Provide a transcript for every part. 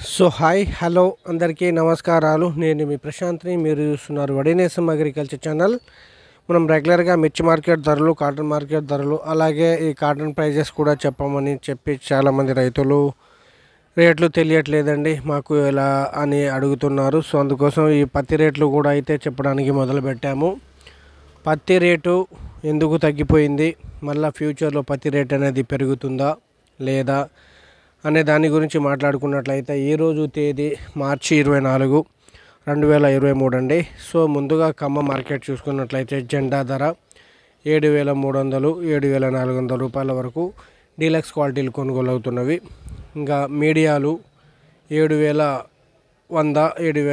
So hi hello అందరికీ నమస్కారాలు. నేను మీ ప్రశాంత్ని. మీరు చూస్తున్నారు వడినేసం అగ్రికల్చర్ ఛానల్. మనం రెగ్యులర్గా మిర్చి మార్కెట్ ధరలు, కాటన్ మార్కెట్ ధరలు, అలాగే ఈ కాటన్ ప్రైజెస్ కూడా చెప్పమని చెప్పి చాలామంది రైతులు రేట్లు తెలియట్లేదండి మాకు ఎలా అని అడుగుతున్నారు. సో అందుకోసం ఈ పత్తి రేట్లు కూడా అయితే చెప్పడానికి మొదలుపెట్టాము. పత్తి రేటు ఎందుకు తగ్గిపోయింది, మళ్ళీ ఫ్యూచర్లో పత్తి రేట్ అనేది పెరుగుతుందా లేదా అనే దాని గురించి మాట్లాడుకున్నట్లయితే ఈరోజు తేదీ మార్చి 24, 2023 అండి. సో ముందుగా ఖమ్మం మార్కెట్ చూసుకున్నట్లయితే జెండా ధర 7,300, 7,400 రూపాయల వరకు డీలక్స్ క్వాలిటీలు కొనుగోలు అవుతున్నవి. ఇంకా మీడియాలు 7,100,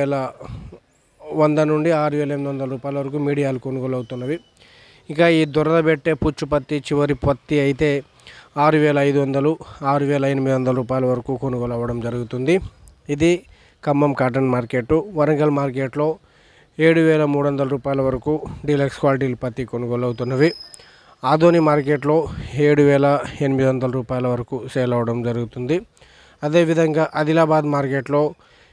7,100 నుండి 6,800 రూపాయల వరకు మీడియాలు కొనుగోలు అవుతున్నవి. ఇక ఈ దొరద పెట్టే పుచ్చు పత్తి, చివరి పత్తి అయితే 6,500, 6,800 రూపాయల వరకు కొనుగోలు అవ్వడం జరుగుతుంది. ఇది ఖమ్మం కాటన్ మార్కెట్. వరంగల్ మార్కెట్లో 7,300 రూపాయల వరకు డీలక్స్ క్వాలిటీలు పత్తి కొనుగోలు అవుతున్నవి. ఆదోని మార్కెట్లో 7,800 రూపాయల వరకు సేల్ అవ్వడం జరుగుతుంది. అదేవిధంగా ఆదిలాబాద్ మార్కెట్లో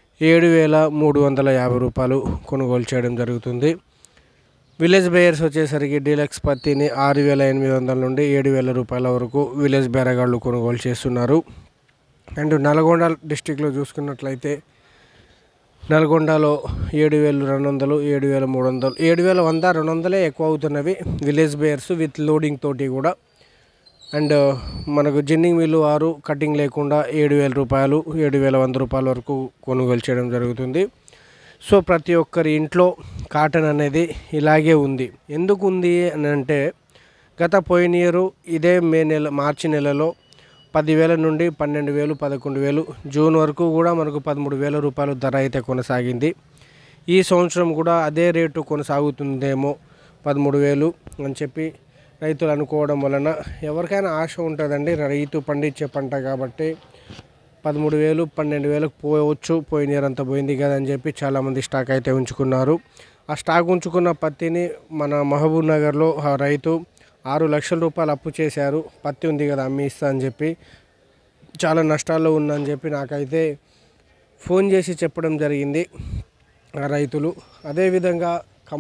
7,350 రూపాయలు కొనుగోలు చేయడం జరుగుతుంది. విలేజ్ బేయర్స్ వచ్చేసరికి డీలక్స్ పత్తిని 6,800 నుండి 7,000 రూపాయల వరకు విలేజ్ బేరగాళ్ళు కొనుగోలు చేస్తున్నారు. అండ్ నల్గొండ డిస్టిక్లో చూసుకున్నట్లయితే నల్గొండలో 7,200, 7,300, 7,100, 200 ఎక్కువ అవుతున్నవి విలేజ్ బేయర్స్ విత్ లోడింగ్ తోటి కూడా. అండ్ మనకు జిన్నింగ్ మిల్లు వారు కటింగ్ లేకుండా 7,000 రూపాయలు, 7,100 రూపాయల వరకు కొనుగోలు చేయడం జరుగుతుంది. సో ప్రతి ఒక్కరి ఇంట్లో కాటన్ అనేది ఇలాగే ఉంది. ఎందుకు ఉంది అని అంటే గత పోయిన ఇయర్ ఇదే మార్చి నెలలో 10,000 నుండి 12,000, 11,000, జూన్ వరకు కూడా మనకు 13,000 రూపాయలు ధర అయితే కొనసాగింది. ఈ సంవత్సరం కూడా అదే రేటు కొనసాగుతుందేమో 13,000 అని చెప్పి రైతులు అనుకోవడం వలన ఎవరికైనా ఆశ ఉంటుందండి. రైతు పండించే పంట కాబట్టి 13,000, 12,000 పోవచ్చు, పోయిన ఇయర్ అంతా పోయింది కదా అని చెప్పి చాలామంది స్టాక్ అయితే ఉంచుకున్నారు. ఆ స్టాక్ ఉంచుకున్న పత్తిని మన మహబూబ్ నగర్లో ఆ రైతు 6 లక్షల రూపాయలు అప్పు చేశారు. పత్తి ఉంది కదా అమ్మి ఇస్తా అని చెప్పి, చాలా నష్టాల్లో ఉందని చెప్పి నాకైతే ఫోన్ చేసి చెప్పడం జరిగింది ఆ రైతులు. అదేవిధంగా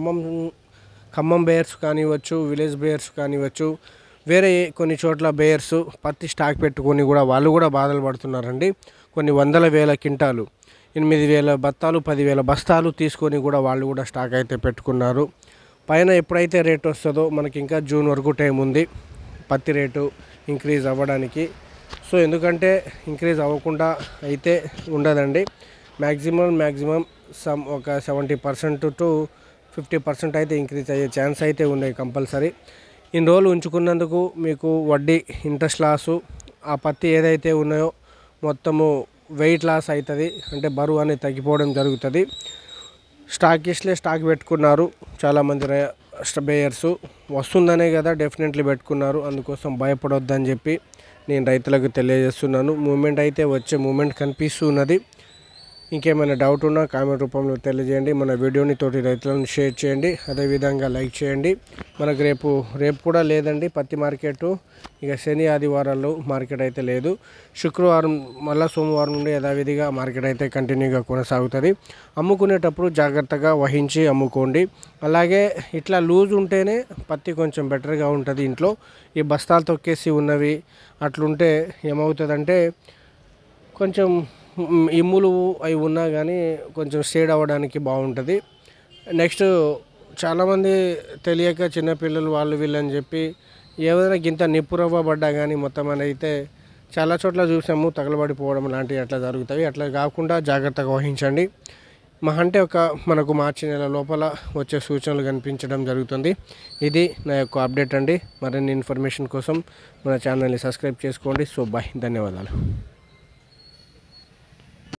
ఖమ్మం బేయర్స్ కానివ్వచ్చు, విలేజ్ బేయర్స్ కానివ్వచ్చు, వేరే కొన్ని చోట్ల బేయర్స్ పత్తి స్టాక్ పెట్టుకొని కూడా వాళ్ళు కూడా బాధలు పడుతున్నారండి. కొన్ని వందల వేల క్వింటాలు, 8,000 బత్తాలు, 10,000 బస్తాలు తీసుకొని కూడా వాళ్ళు కూడా స్టాక్ అయితే పెట్టుకున్నారు. పైన ఎప్పుడైతే రేట్ వస్తుందో మనకి ఇంకా జూన్ వరకు టైం ఉంది పత్తి రేటు ఇంక్రీజ్ అవ్వడానికి. సో ఎందుకంటే ఇంక్రీజ్ అవ్వకుండా అయితే ఉండదండి. మ్యాక్సిమం ఒక 70% to 50% అయితే ఇంక్రీజ్ అయ్యే ఛాన్స్ అయితే ఉన్నాయి కంపల్సరీ. ఇన్ని రోజులు ఉంచుకున్నందుకు మీకు వడ్డీ, ఇంట్రెస్ట్ లాసు, ఆ పత్తి ఏదైతే ఉన్నాయో మొత్తము వెయిట్ లాస్ అవుతుంది, అంటే బరువు అనేది తగ్గిపోవడం జరుగుతుంది. స్టాకిస్ట్లే స్టాక్ పెట్టుకున్నారు చాలామంది బేయర్స్. వస్తుందనే కదా డెఫినెట్లీ పెట్టుకున్నారు. అందుకోసం భయపడొద్దని చెప్పి నేను రైతులకు తెలియజేస్తున్నాను. మూమెంట్ అయితే వచ్చే మూమెంట్ కనిపిస్తున్నది. ఇంకేమైనా డౌట్ ఉన్నా కామెంట్ రూపంలో తెలియజేయండి. మన వీడియోని తోటి రైతులను షేర్ చేయండి, అదేవిధంగా లైక్ చేయండి. మనకు రేపు కూడా లేదండి పత్తి మార్కెట్. ఇక శని ఆదివారాల్లో మార్కెట్ అయితే లేదు. శుక్రవారం మళ్ళీ సోమవారం నుండి యథావిధిగా మార్కెట్ అయితే కంటిన్యూగా కొనసాగుతుంది. అమ్ముకునేటప్పుడు జాగ్రత్తగా వహించి అమ్ముకోండి. అలాగే ఇట్లా లూజ్ ఉంటేనే పత్తి కొంచెం బెటర్గా ఉంటుంది. ఇంట్లో ఈ బస్తాలు తొక్కేసి ఉన్నవి అట్లుంటే ఏమవుతుందంటే కొంచెం ఇమ్ములు అవి ఉన్నా కానీ కొంచెం షేడ్ అవ్వడానికి బాగుంటుంది. నెక్స్ట్ చాలామంది తెలియక చిన్నపిల్లలు వాళ్ళు వీళ్ళని చెప్పి ఏదైనా గింత నిప్పురవ్వ పడ్డా కానీ మొత్తం అని అయితే చాలా చోట్ల చూసాము, తగలబడిపోవడం లాంటివి అట్లా జరుగుతాయి. అట్లా కాకుండా జాగ్రత్తగా వహించండి. అంటే మనకు మార్చి నెల లోపల వచ్చే సూచనలు కనిపించడం జరుగుతుంది. ఇది నా యొక్క అప్డేట్ అండి. మరిన్ని ఇన్ఫర్మేషన్ కోసం మన ఛానల్ని సబ్స్క్రైబ్ చేసుకోండి. సో బాయ్, ధన్యవాదాలు.